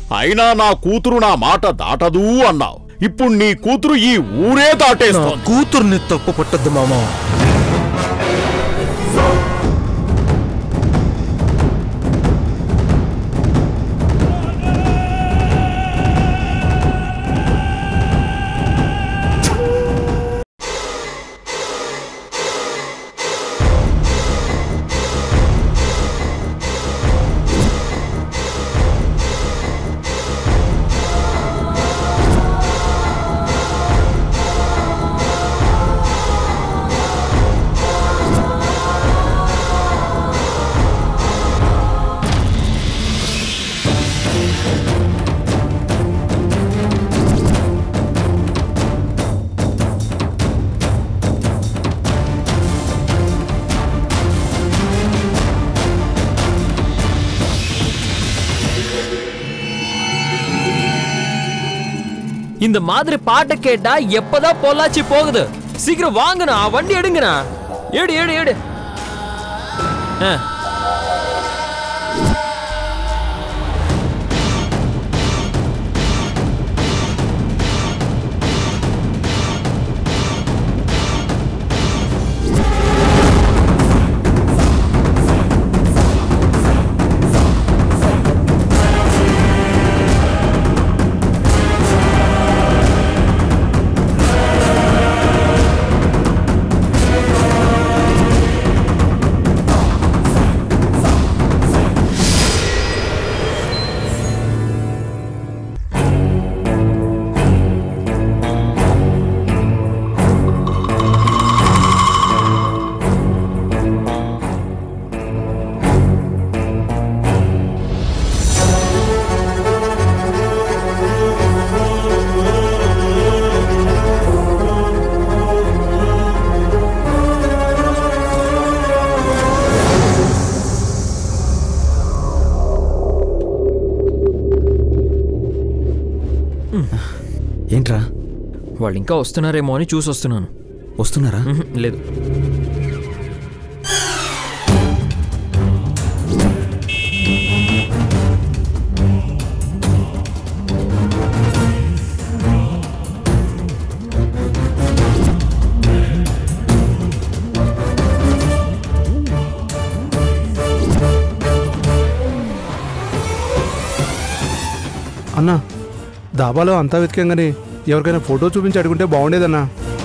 అయినా నా కూతురు నా మాట దాటదు అన్నావు. ఇప్పుడు నీ కూతురు ఈ ఊరే దాటేస్తుంది. కూతుర్ని తప్పు పట్టద్దు మామా. இந்த மாதிரி பாட்டு கேட்டா எப்பதான் பொள்ளாச்சி போகுது? சீக்கிரம் வாங்கண்ணா, வண்டி எடுங்கண்ணா. ஏடு ஏடு ஏடு. ఏంట్రా? వాళ్ళు ఇంకా వస్తున్నారేమో అని చూసి వస్తున్నాను. వస్తున్నారా? లేదు. అన్నా, దాబాలో అంతా వెతికాం కానీ ఎవరికైనా ఫోటో చూపించి అడుగుంటే బాగుండేదన్నా.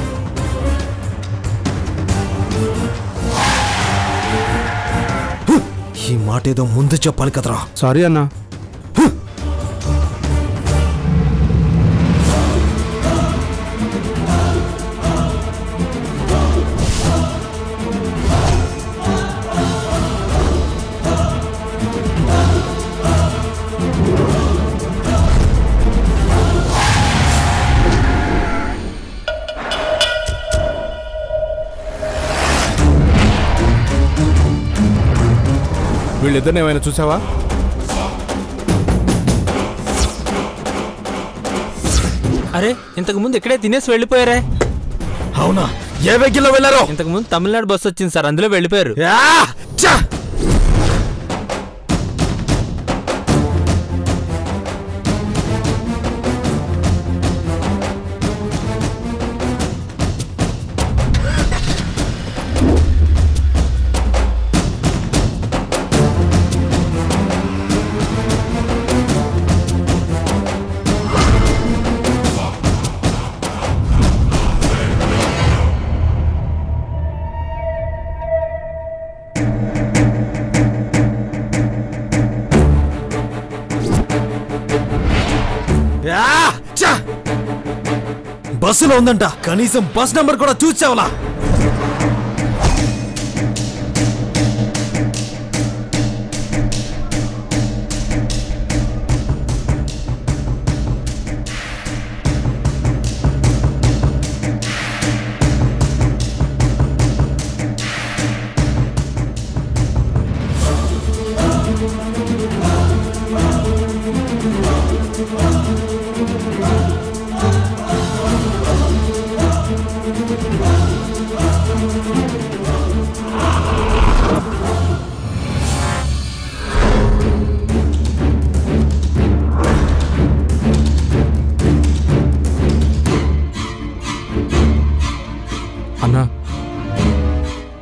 ఈ మాట ఏదో ముందు చెప్పాలి కదరా. సారీ అన్నా. వీళ్ళిద్దరిని ఏమైనా చూసావా? అరే, ఇంతకు ముందు ఇక్కడే తినేసి వెళ్ళిపోయారే. అవునా? ఏ వెహికల్లో వెళ్ళారో? ఇంతకు ముందు తమిళనాడు బస్సు వచ్చింది సార్, అందులో వెళ్ళిపోయారు. బస్సులో ఉందంట, కనీసం బస్ నంబర్ కూడా చూసావలా?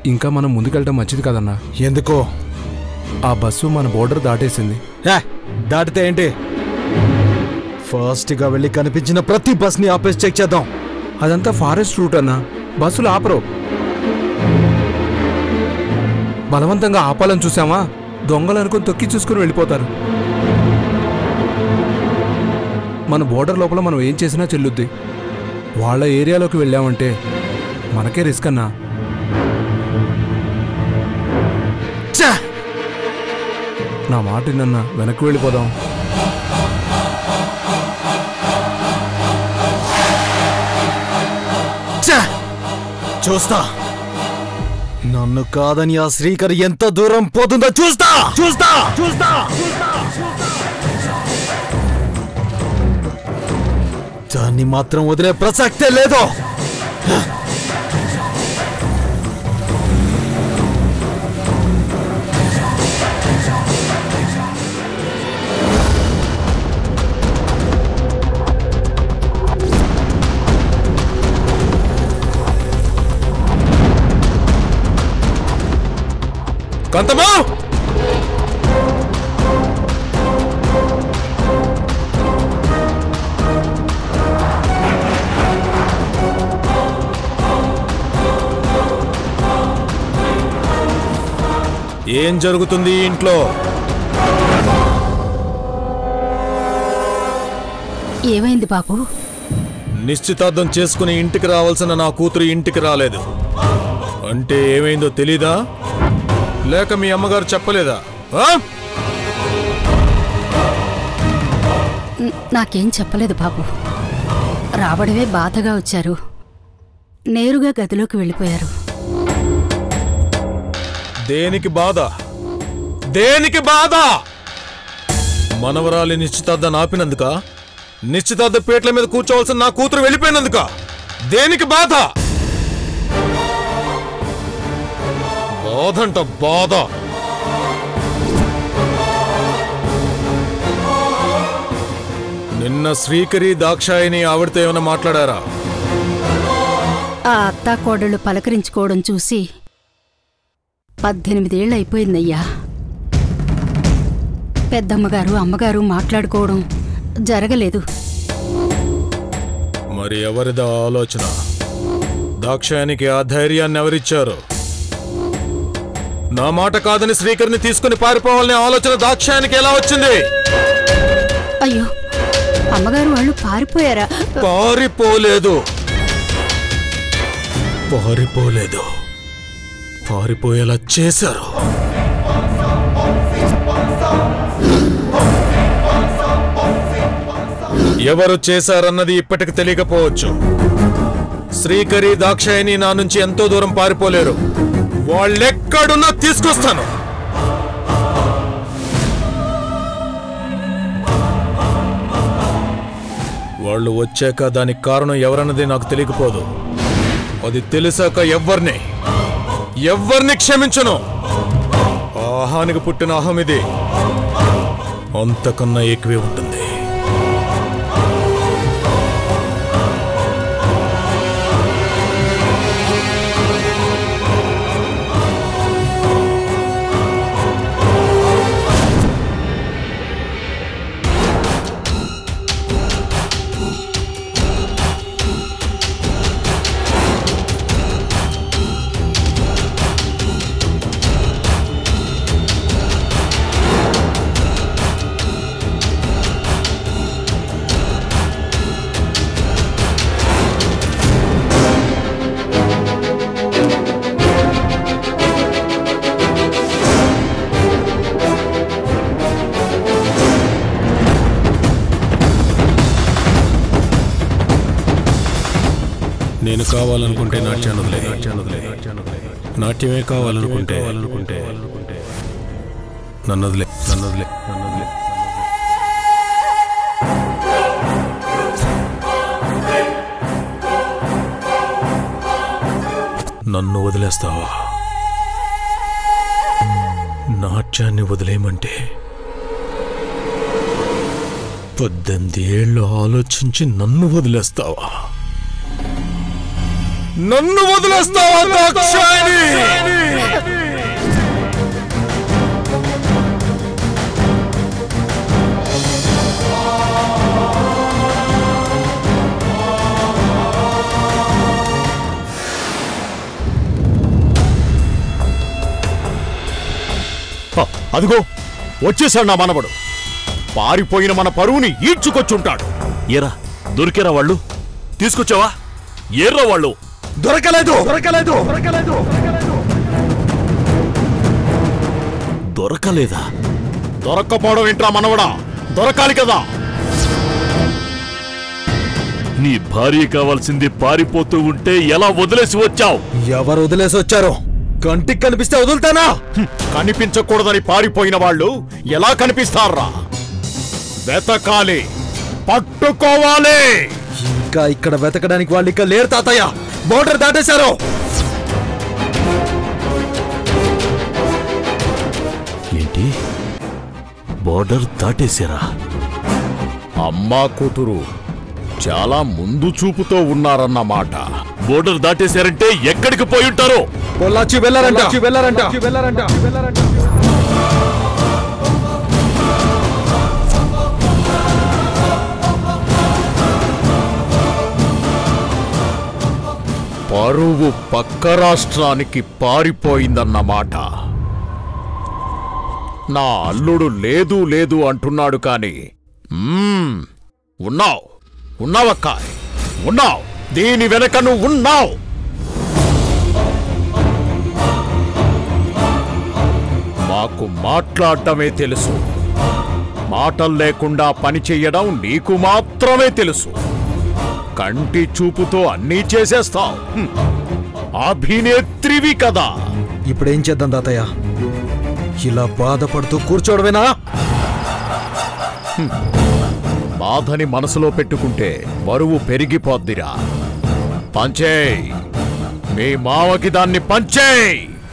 ఇంకా మనం ముందుకెళ్ళటం మంచిది కదన్నా. ఎందుకో? ఆ బస్సు మన బోర్డర్ దాటేసింది. దాటితే ఏంటి? ఫాస్ట్గా వెళ్ళి కనిపించిన ప్రతి బస్ని ఆపేసి చెక్ చేద్దాం. అదంతా ఫారెస్ట్ రూట్ అన్నా, బస్సులు ఆపరు. బలవంతంగా ఆపాలని చూసామా, దొంగలు అనుకుని తొక్కి చూసుకుని వెళ్ళిపోతారు. మన బోర్డర్ లోపల మనం ఏం చేసినా చెల్లుద్ది. వాళ్ళ ఏరియాలోకి వెళ్ళామంటే మనకే రిస్క్ అన్నా. నా మాట వినన్నా, వెనక్కి వెళ్ళిపోదాం. చూస్తా, నన్ను కాదని ఆ శ్రీకర్ ఎంత దూరం పోతుందో చూస్తా చూస్తా చూస్తా దాన్ని మాత్రం వదిలే ప్రసక్తే లేదు. కాంతమ్మా, ఏం జరుగుతుంది ఇంట్లో? ఏమైంది బాబు? నిశ్చితార్థం చేసుకుని ఇంటికి రావాల్సిన నా కూతురు ఇంటికి రాలేదు అంటే ఏమైందో తెలీదా? లేక మీ అమ్మగారు చెప్పలేదా? నాకేం చెప్పలేదు బాబు. రావడమే బాధగా వచ్చారు, నేరుగా గదిలోకి వెళ్ళిపోయారు. దేనికి బాధ? దేనికి బాధ? మనవరాలి నిశ్చితార్థం ఆపినందుక? నిశ్చితార్థ పీటల మీద కూర్చోవలసిన నా కూతురు వెళ్ళిపోయినందుక? దేనికి బాధ? బాధంట బాధ. నిన్న శ్రీకరి దాక్షాయిని ఆవిడతో ఏమైనా మాట్లాడారా? ఆ అత్తా కోడళ్ళు పలకరించుకోవడం చూసి 18 ఏళ్ళు అయిపోయిందయ్యా. పెద్దమ్మగారు అమ్మగారు మాట్లాడుకోవడం జరగలేదు. మరి ఎవరిదా ఆలోచన? దాక్షాయానికి ఆ ధైర్యాన్ని ఎవరిచ్చారు? నా మాట కాదని శ్రీకర్ని తీసుకుని పారిపోవాలనే ఆలోచన దాక్షాయానికి ఎలా వచ్చింది? అయ్యో, అమ్మగారు వాళ్ళు పారిపోయారా? పారిపోలేదు, పారిపోలేదు, పారిపోయేలా చేశారు. ఎవరు చేశారన్నది ఇప్పటికి తెలియకపోవచ్చు. శ్రీకరి దాక్షాయిని నా నుంచి ఎంతో దూరం పారిపోలేరు. వాళ్ళెక్కడున్నా తీసుకొస్తాను. వాళ్ళు వచ్చాక దానికి కారణం ఎవరన్నది నాకు తెలియకపోదు. అది తెలిసాక ఎవ్వర్ని క్షమించను. ఆహానికి పుట్టిన అహం ఇది అంతకన్నా ఎక్కువే ఉంటుంది. నేను కావాలనుకుంటే నాట్యాన్ని వదిలే, నాట్యమే కావాలనుకుంటే నన్ను వదిలే. నన్ను వదిలేస్తావా? నాట్యాన్ని వదిలేయమంటే 18 ఏళ్ళు ఆలోచించి నన్ను వదిలేస్తావా? నన్ను వదిలేస్తావా దాక్షాయణి? అదిగో వచ్చేసాడు నా మనవడు. పారిపోయిన మన పరువుని ఈడ్చుకొచ్చుంటాడు. ఏరా దొరికేరా వాళ్ళు? తీసుకొచ్చావా? ఏర్రా వాళ్ళు? దొరకలేదు. దొరకలేదా? దొరక్కపోవడం ఏంట్రా మనవడా? దొరకాలి కదా. నీ భార్య కావాల్సింది పారిపోతూ ఉంటే ఎలా వదిలేసి వచ్చావు? ఎవరు వదిలేసి వచ్చారో కంటికి కనిపిస్తే వదులుతానా? కనిపించకూడదని పారిపోయిన వాళ్ళు ఎలా కనిపిస్తారా? వెతకాలి, పట్టుకోవాలి. ఇంకా ఇక్కడ వెతకడానికి వాళ్ళు ఇక్కడ లేరు తాతయ్య. బోర్డర్ దాటేశారు. ఏంటి బోర్డర్ దాటేశారా? అమ్మా కూతురు చాలా ముందు చూపుతో ఉన్నారన్నమాట. బోర్డర్ దాటేశారంటే ఎక్కడికి పోయి ఉంటారో? పొల్లాచి వెళ్ళారంట. పరువు పక్క రాష్ట్రానికి పారిపోయిందన్నమాట. నా అల్లుడు లేదు లేదు అంటున్నాడు కాని ఉన్నావక్క, ఉన్నావు. దీని వెనక నువ్వు ఉన్నావు. మాకు మాట్లాడటమే తెలుసు. మాటలు లేకుండా పని చెయ్యడం నీకు మాత్రమే తెలుసు. కంటి చూపుతో అన్నీ చేసేస్తావు. అభినేత్రివి కదా. ఇప్పుడేం చేద్దాం తాతయ్య? ఇలా బాధపడుతూ కూర్చోవడమేనా? బాధని మనసులో పెట్టుకుంటే బరువు పెరిగిపోద్దిరా. పంచేయ్, మీ మావకి దాన్ని పంచేయ్.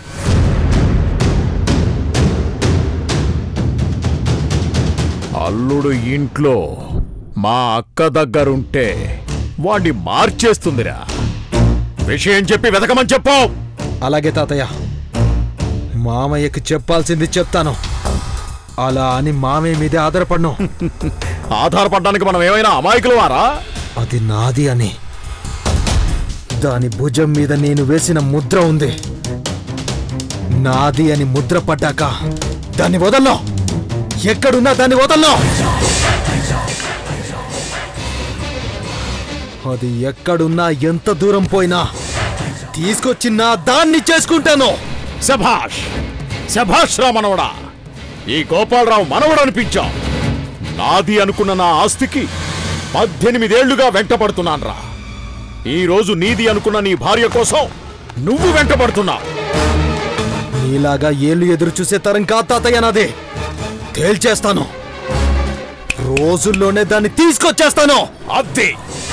అల్లుడు ఇంట్లో మా అక్క దగ్గరుంటే వాణ్ణి మార్చేస్తుందిరా. విషయం చెప్పి వెతకమని చెప్పు. అలాగే తాతయ్య, మామయ్యకి చెప్పాల్సింది చెప్తాను. అలా అని మామయ్య మీదే ఆధారపడను. ఆధారపడడానికి మనం ఏమైనా అమాయకులు వారా? అది నాది అని దాని భుజం మీద నేను వేసిన ముద్ర ఉంది. నాది అని ముద్ర పడ్డాక దాన్ని వదల్లో. ఎక్కడున్నా దాన్ని వదల్లో. అది ఎక్కడున్నా ఎంత దూరం పోయినా తీసుకొచ్చి నా దాన్ని చేసుకుంటాను. శభాష్, శభాష్ రా మనవడా. ఈ గోపాలరావు మనవడు అనిపించావు. నాది అనుకున్న నా ఆస్తికి 18 ఏళ్లుగా వెంటపడుతున్నాన్రా. ఈ రోజు నీది అనుకున్న నీ భార్య కోసం నువ్వు వెంటపడుతున్నావు. నీలాగా ఏళ్ళు ఎదురు చూసే తరం కాదు తాతయ్య నాదే. తేల్చేస్తాను. రోజుల్లోనే దాన్ని తీసుకొచ్చేస్తాను. అదే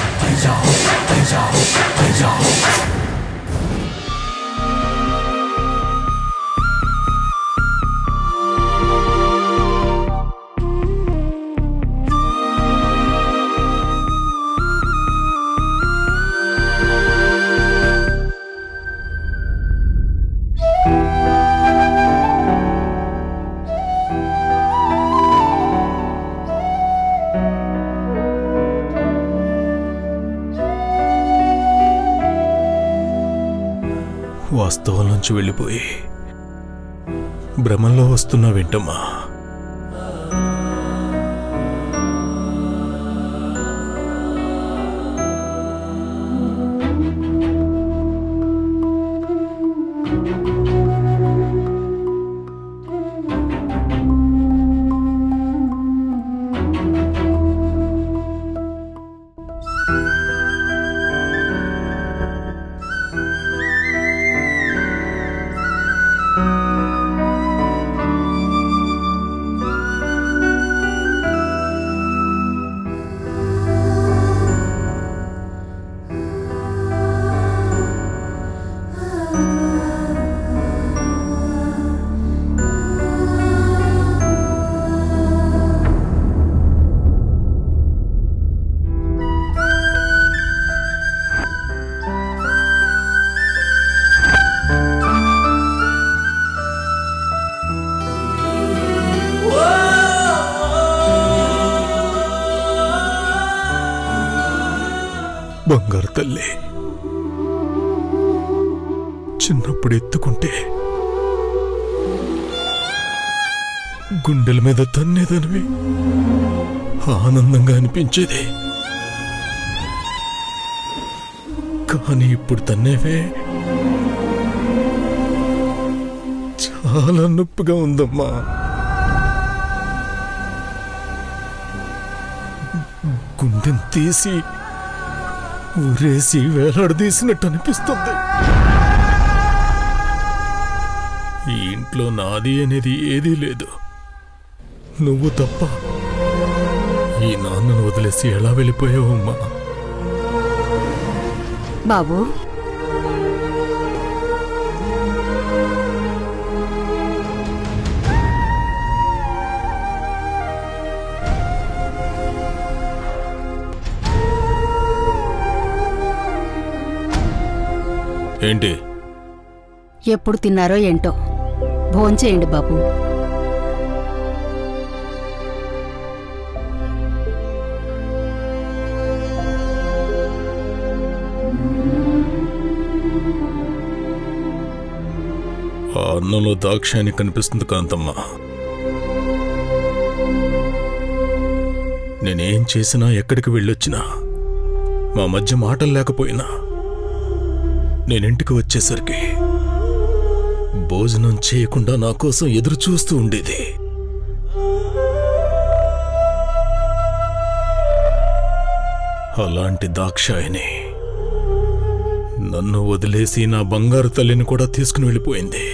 వాస్తవం నుంచి వెళ్ళిపోయి భ్రమంలో వస్తున్నా వెంటమ్మా. బంగారు తల్లి, చిన్నప్పుడు ఎత్తుకుంటే గుండెల మీద తన్నేదనివి ఆనందంగా అనిపించేది. కానీ ఇప్పుడు తన్నేవే చాలా నొప్పిగా ఉందమ్మా. గుండెని తీసి ఊరేసి వేలాడదీసినట్టు అనిపిస్తుంది. ఈ ఇంట్లో నాది అనేది ఏదీ లేదు, నువ్వు తప్ప. ఈ నాన్నను వదిలేసి ఎలా వెళ్ళిపోయావమ్మా? బాబు, ఏంటి? ఎప్పుడు తిన్నారో ఏంటో, భోంచేయండి బాబు. ఆ అన్నంలో దాక్షాయణి కనిపిస్తుంది కాంతమ్మ. నేనేం చేసినా, ఎక్కడికి వెళ్ళొచ్చినా, మా మధ్య మాటలు లేకపోయినా, నేనింటికి వచ్చేసరికి భోజనం చేయకుండా నా కోసం ఎదురు చూస్తూ ఉండేది. అలాంటి దాక్షాయణి నన్ను వదిలేసి నా బంగారు తల్లిని కూడా తీసుకుని వెళ్ళిపోయింది.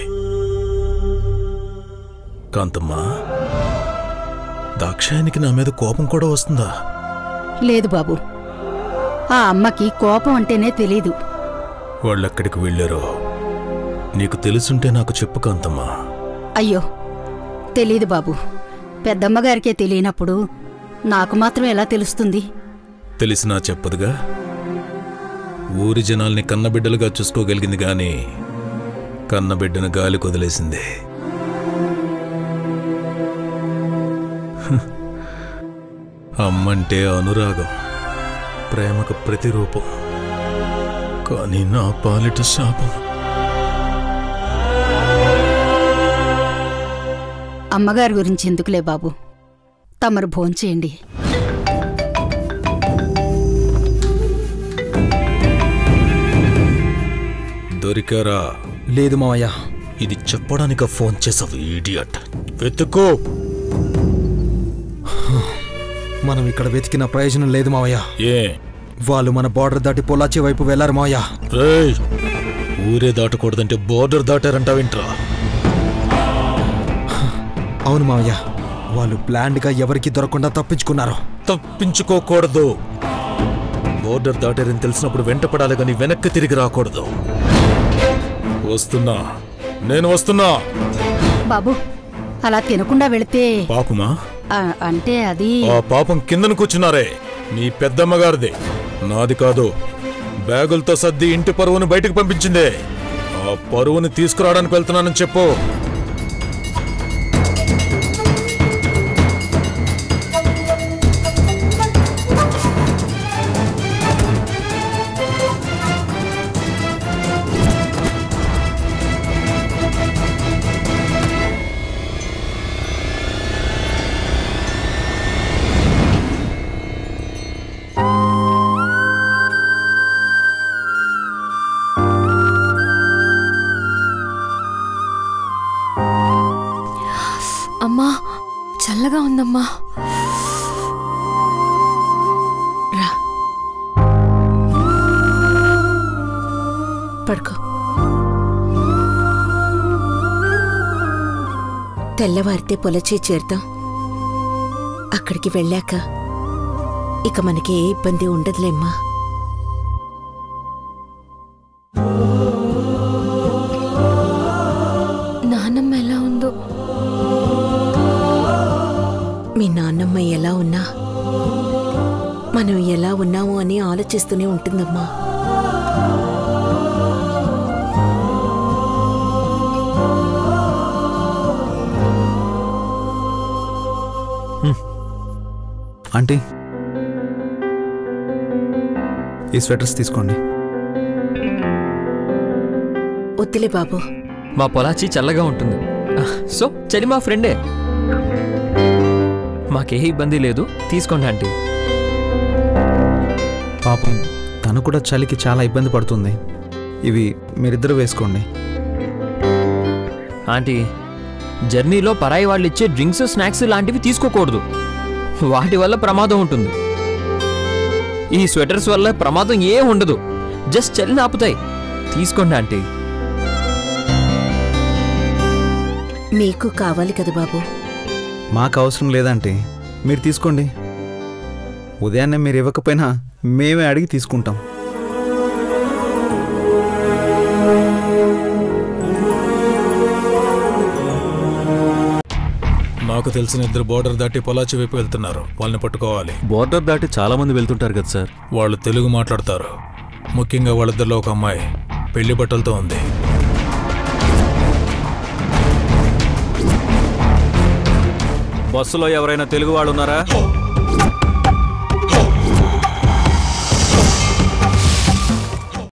కాంతమ్మా, దాక్షాయనికి నా మీద కోపం కూడా వస్తుందా? లేదు బాబు, ఆ అమ్మకి కోపం అంటేనే తెలీదు. వాళ్ళెక్కడికి వెళ్ళారో నీకు తెలుసుంటే నాకు చెప్పు కాంతమ్మా. అయ్యో, తెలీదు బాబు. పెద్దమ్మగారికే తెలియనప్పుడు నాకు మాత్రం ఎలా తెలుస్తుంది? తెలిసినా చెప్పదుగా. ఊరి జనాల్ని కన్నబిడ్డలుగా చూసుకోగలిగింది గాని కన్నబిడ్డను గాలి కొదిలేసింది. అమ్మంటే అనురాగం, ప్రేమకు ప్రతిరూపం. కానీ నా పాలిట శాపం. అమ్మగారి గురించి ఎందుకులే బాబు, తమరు భోంచేయండి. దొరికారా? లేదు మావయ్య. ఇది చెప్పడానిక ఫోన్ చేసావు ఇడియట్? వెతుకో. మనం ఇక్కడ వెతికిన ప్రయోజనం లేదు మావయ్య. ఏ? వాళ్ళు మన బార్డర్ దాటి పొలాచి వైపు వెళ్లారు మావయ్య. రేయ్, ఊరే దాటకూడదంటే బోర్డర్ దాటారంటావేంట్రా? అవును మావయ్య, వాళ్ళు ప్లాన్డ్ గా ఎవరికి దొరకకుండా తప్పించుకున్నారు. తప్పించుకోకూడదు. బోర్డర్ దాటారని తెలిసినప్పుడు వెంటపడాలి గాని వెనక్కి తిరిగి రాకూడదు. వస్తున్నా, నేను వస్తున్నా. బాబు, అలా తినకుండా వెళితే పాపమా? అంటే అది ఆ పాపం కిందను కూర్చున్నారే, నీ పెద్దమ్మగారిది, నాది కాదు. బ్యాగులతో సర్ది ఇంటి పరువును బయటకు పంపించిందే. ఆ పరువుని తీసుకురావడానికి వెళ్తున్నానని చెప్పు. అమ్మా, చల్లగా ఉందమ్మా. రా, పడుకో. తెల్లవారితే పొలచే చేరుతాం. అక్కడికి వెళ్ళాక ఇక మనకి ఏ ఇబ్బంది ఉండదులేమ్మా. నాన్నమ్మ ఎలా ఉందో? మీ నాన్నమ్మ ఎలా ఉన్నా మనం ఎలా ఉన్నాము అని ఆలోచిస్తూనే ఉంటుందమ్మా. ఆంటీ, ఈ స్వెటర్స్ తీసుకోండి. వద్దులే బాబు. మా పొలాచి చల్లగా ఉంటుంది. సో చలి మా ఫ్రెండే. మాకే ఇబ్బంది లేదు, తీసుకోండి ఆంటీ. పాపం తను కూడా చలికి చాలా ఇబ్బంది పడుతుంది. ఇవి మీరిద్దరూ వేసుకోండి. ఆంటీ, జర్నీలో పరాయి వాళ్ళు ఇచ్చే డ్రింక్స్ స్నాక్స్ లాంటివి తీసుకోకూడదు. వాటి వల్ల ప్రమాదం ఉంటుంది. ఈ స్వెటర్స్ వల్ల ప్రమాదం ఏం ఉండదు, జస్ట్ చలిని ఆపుతాయి. తీసుకోండి ఆంటీ. మీకు కావాలి కదా బాబు. మాకు అవసరం లేదంటే మీరు తీసుకోండి. ఉదయాన్నే మీరు ఇవ్వకపోయినా మేమే అడిగి తీసుకుంటాం. నాకు తెలిసిన 2 బోర్డర్ దాటి పొలాచి వైపు వెళ్తున్నారు. వాళ్ళని పట్టుకోవాలి. బోర్డర్ దాటి చాలా మంది వెళ్తుంటారు కదా సార్. వాళ్ళు తెలుగు మాట్లాడతారు. ముఖ్యంగా వాళ్ళిద్దరిలో ఒక అమ్మాయి పెళ్లి బట్టలతో ఉంది. బస్సులో ఎవరైనా తెలుగు వాళ్ళు ఉన్నారా?